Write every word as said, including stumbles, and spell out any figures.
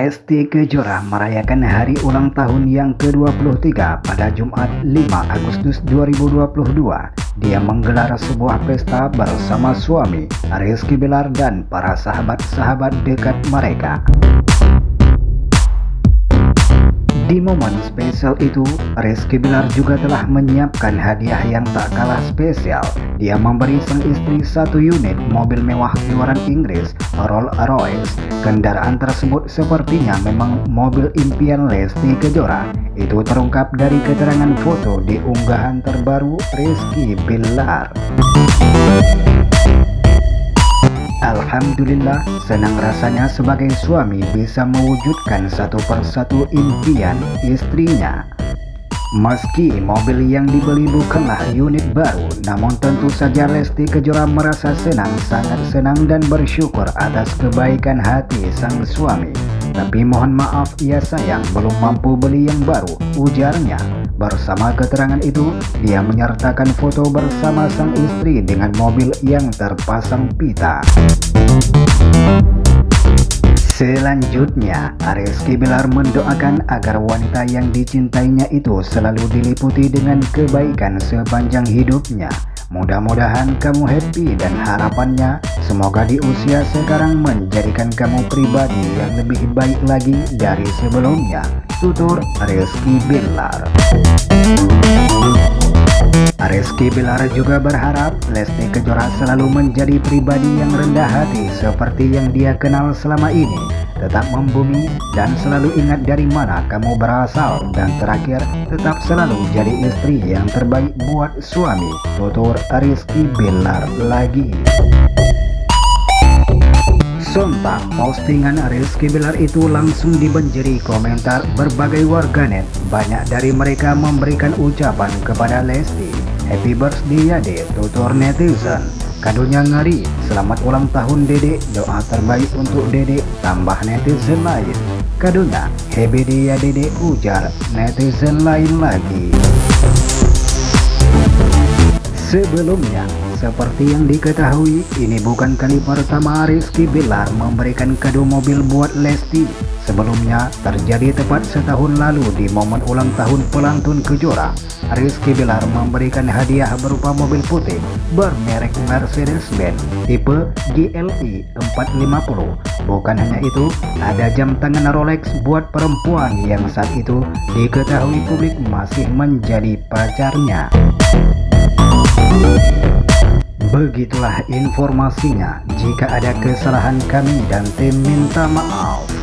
Lesti Kejora merayakan hari ulang tahun yang ke dua puluh tiga pada Jumat lima Agustus dua ribu dua puluh dua. Dia menggelar sebuah pesta bersama suami, Rizky Bilar, dan para sahabat-sahabat dekat mereka. Di momen spesial itu, Rizky Bilar juga telah menyiapkan hadiah yang tak kalah spesial. Dia memberi sang istri satu unit mobil mewah keluaran Inggris, Rolls-Royce. Kendaraan tersebut sepertinya memang mobil impian Lesti Kejora. Itu terungkap dari keterangan foto di unggahan terbaru Rizky Bilar. Alhamdulillah, senang rasanya sebagai suami bisa mewujudkan satu persatu impian istrinya. Meski mobil yang dibeli bukanlah unit baru, namun tentu saja Lesti Kejora merasa senang, sangat senang dan bersyukur atas kebaikan hati sang suami. Tapi mohon maaf ya sayang, belum mampu beli yang baru, ujarnya. Bersama keterangan itu, dia menyertakan foto bersama sang istri dengan mobil yang terpasang pita. Selanjutnya, Rizky Bilar mendoakan agar wanita yang dicintainya itu selalu diliputi dengan kebaikan sepanjang hidupnya. Mudah-mudahan kamu happy dan harapannya semoga di usia sekarang menjadikan kamu pribadi yang lebih baik lagi dari sebelumnya, tutur Rizky Bilar. Rizky Bilar juga berharap Lesti Kejora selalu menjadi pribadi yang rendah hati seperti yang dia kenal selama ini, tetap membumi dan selalu ingat dari mana kamu berasal, dan terakhir tetap selalu jadi istri yang terbaik buat suami, tutur Rizky Bilar lagi. Sontak postingan Rizky Bilar itu langsung dibanjiri komentar berbagai warganet. Banyak dari mereka memberikan ucapan kepada Lesti. Happy birthday ya dek, tutur netizen. Kadonya ngeri, selamat ulang tahun dedek, doa terbaik untuk dedek, tambah netizen lain. Kadonya happy day ya dedek, ujar netizen lain lagi. Sebelumnya, seperti yang diketahui, ini bukan kali pertama Rizky Bilar memberikan kado mobil buat Lesti. Sebelumnya, terjadi tepat setahun lalu di momen ulang tahun pelantun Kejora. Rizky Bilar memberikan hadiah berupa mobil putih bermerek Mercedes-Benz tipe G L I empat lima nol. Bukan hanya itu, ada jam tangan Rolex buat perempuan yang saat itu diketahui publik masih menjadi pacarnya. Begitulah informasinya. Jika ada kesalahan, kami dan tim minta maaf.